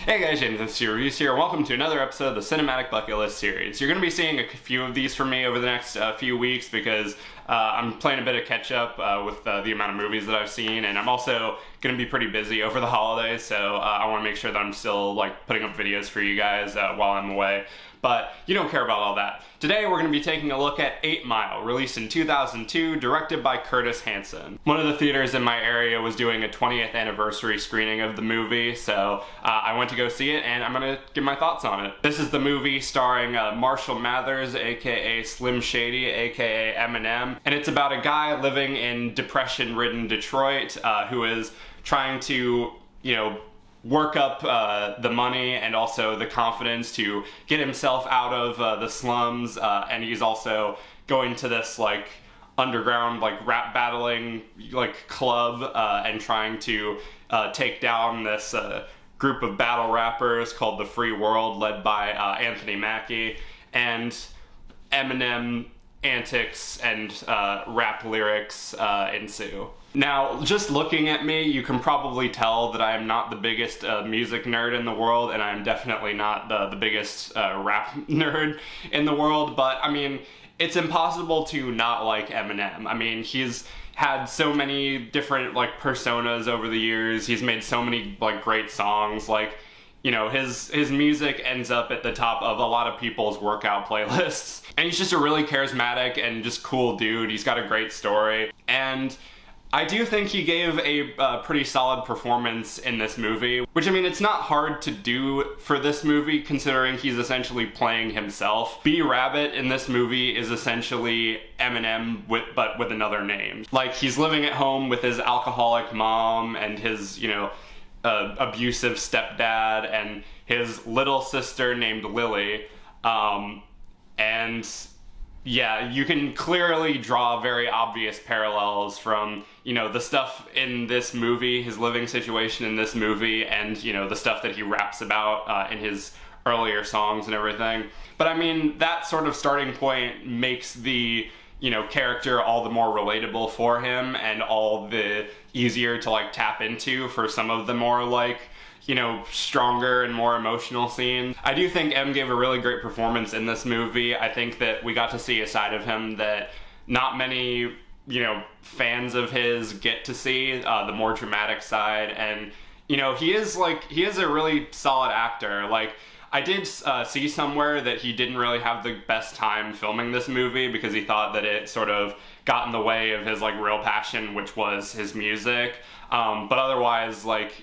Hey guys, JamesMCD's here. Welcome to another episode of the Cinematic Bucket List series. You're going to be seeing a few of these from me over the next few weeks because I'm playing a bit of catch up with the amount of movies that I've seen, and I'm also going to be pretty busy over the holidays, so I want to make sure that I'm still putting up videos for you guys while I'm away. But you don't care about all that. Today we're going to be taking a look at 8 Mile, released in 2002, directed by Curtis Hanson. One of the theaters in my area was doing a 20th anniversary screening of the movie, so I went to go see it and I'm going to give my thoughts on it. This is the movie starring Marshall Mathers, aka Slim Shady, aka Eminem, and it's about a guy living in depression-ridden Detroit who is trying to, work up the money and also the confidence to get himself out of the slums, and he's also going to this underground rap battling club and trying to take down this group of battle rappers called the Free World, led by Anthony Mackie, and Eminem antics and rap lyrics ensue. Now, just looking at me, you can probably tell that I am not the biggest music nerd in the world, and I'm definitely not the biggest rap nerd in the world, but I mean, it's impossible to not like Eminem. I mean, he's had so many different personas over the years. He's made so many great songs. His music ends up at the top of a lot of people's workout playlists. And he's just a really charismatic and just cool dude. He's got a great story. And I do think he gave a pretty solid performance in this movie, which, I mean, it's not hard to do for this movie considering he's essentially playing himself. B-Rabbit in this movie is essentially Eminem but with another name. He's living at home with his alcoholic mom and his, abusive stepdad and his little sister named Lily, and yeah, you can clearly draw very obvious parallels from, the stuff in this movie, his living situation in this movie, and, the stuff that he raps about in his earlier songs and everything. But I mean, that sort of starting point makes the, character all the more relatable for him and all the easier to tap into for some of the more stronger and more emotional scenes. I do think M gave a really great performance in this movie. I think that we got to see a side of him that not many, fans of his get to see, the more dramatic side. And, he is a really solid actor. I did see somewhere that he didn't really have the best time filming this movie because he thought that it sort of got in the way of his real passion, which was his music. But otherwise,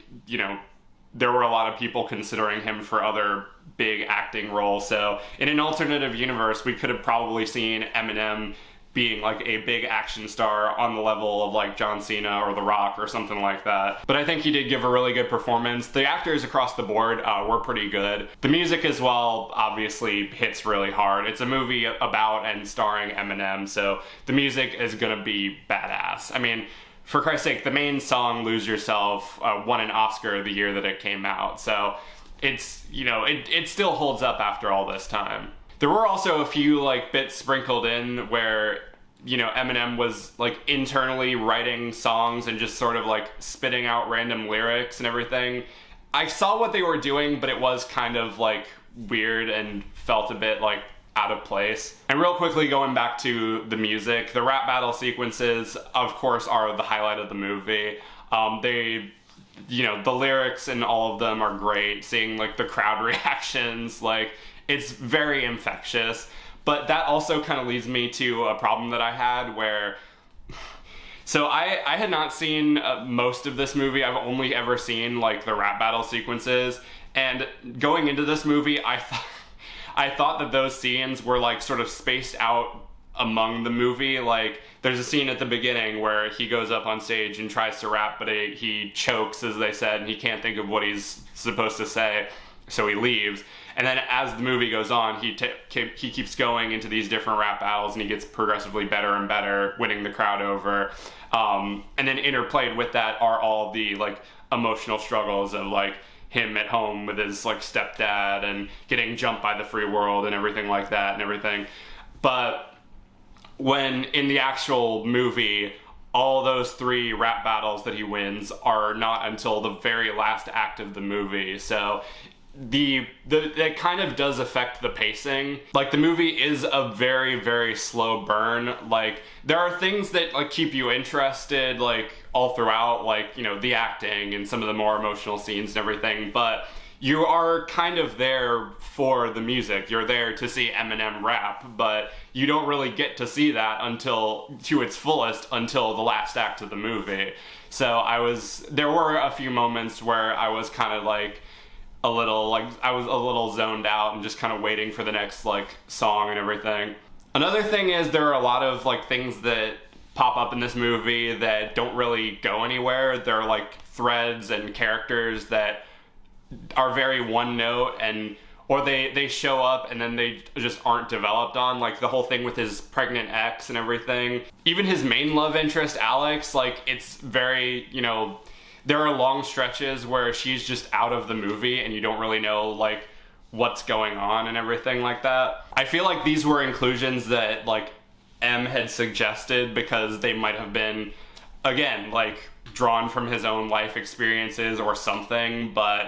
there were a lot of people considering him for other big acting roles. So in an alternative universe, we could have probably seen Eminem being a big action star on the level of John Cena or The Rock or something like that. But I think he did give a really good performance. The actors across the board were pretty good. The music as well obviously hits really hard. It's a movie about and starring Eminem, so the music is gonna be badass. I mean, for Christ's sake, the main song, Lose Yourself, won an Oscar the year that it came out, so it's, it still holds up after all this time. There were also a few bits sprinkled in where, Eminem was internally writing songs and just sort of spitting out random lyrics and everything. I saw what they were doing, but it was kind of weird and felt a bit out of place. And real quickly, going back to the music, the rap battle sequences, of course, are the highlight of the movie. The lyrics in all of them are great. Seeing the crowd reactions, it's very infectious. But that also kind of leads me to a problem that I had where, so I had not seen most of this movie. I've only ever seen the rap battle sequences, and going into this movie, I thought that those scenes were sort of spaced out among the movie. There's a scene at the beginning where he goes up on stage and tries to rap, but he chokes, as they said, and he can't think of what he's supposed to say, so he leaves. And then as the movie goes on, he keeps going into these different rap battles, and he gets progressively better and better, winning the crowd over. And then interplayed with that are all the emotional struggles of him at home with his stepdad and getting jumped by the free world and everything like that and everything. But when in the actual movie, all those 3 rap battles that he wins are not until the very last act of the movie. So that kind of does affect the pacing. Like, the movie is a very, very slow burn. Like, there are things that like keep you interested like all throughout, like, you know, the acting and some of the more emotional scenes and everything, but you are kind of there for the music. You're there to see Eminem rap, but you don't really get to see that until, to its fullest, until the last act of the movie. So there were a few moments where I was kind of like, I was a little zoned out and just kind of waiting for the next like song and everything. Another thing is there are a lot of like things that pop up in this movie that don't really go anywhere. They're like threads and characters that are very one note, or they show up and then they just aren't developed on, like the whole thing with his pregnant ex and everything. Even his main love interest, Alex, like it's very, you know, there are long stretches where she's just out of the movie and you don't really know like what's going on and everything like that. I feel like these were inclusions that like M had suggested because they might have been, again, like drawn from his own life experiences or something, but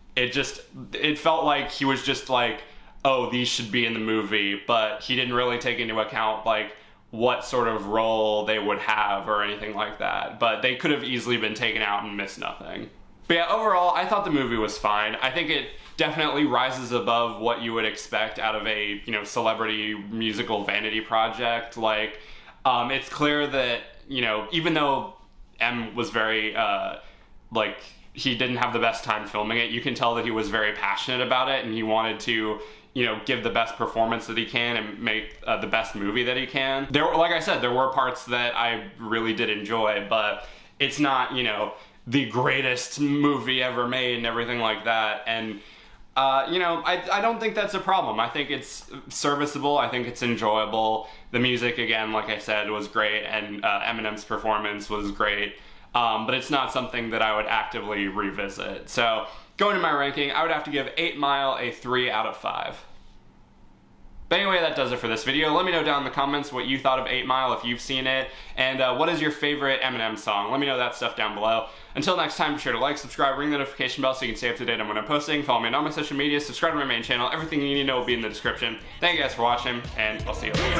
it felt like he was just like, oh, these should be in the movie, but he didn't really take into account like what sort of role they would have or anything like that. But they could have easily been taken out and missed nothing. But yeah, overall, I thought the movie was fine. I think it definitely rises above what you would expect out of a, you know, celebrity musical vanity project. Like, it's clear that, you know, even though M was very, like, he didn't have the best time filming it, you can tell that he was very passionate about it and he wanted to, you know, give the best performance that he can and make the best movie that he can. Like I said, there were parts that I really did enjoy, but it's not, you know, the greatest movie ever made and everything like that. And, you know, I don't think that's a problem. I think it's serviceable. I think it's enjoyable. The music, again, like I said, was great, and Eminem's performance was great. But it's not something that I would actively revisit. So, going to my ranking, I would have to give 8 Mile a 3 out of 5. But anyway, that does it for this video. Let me know down in the comments what you thought of 8 Mile if you've seen it, and what is your favorite Eminem song. Let me know that stuff down below. Until next time, be sure to like, subscribe, ring the notification bell so you can stay up to date on when I'm posting. Follow me on all my social media, subscribe to my main channel. Everything you need to know will be in the description. Thank you guys for watching, and I'll see you later.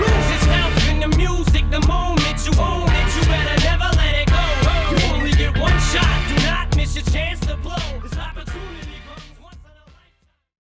The music, the moment you own it, you better never let it go. You only get one shot, do not miss your chance to blow. This opportunity.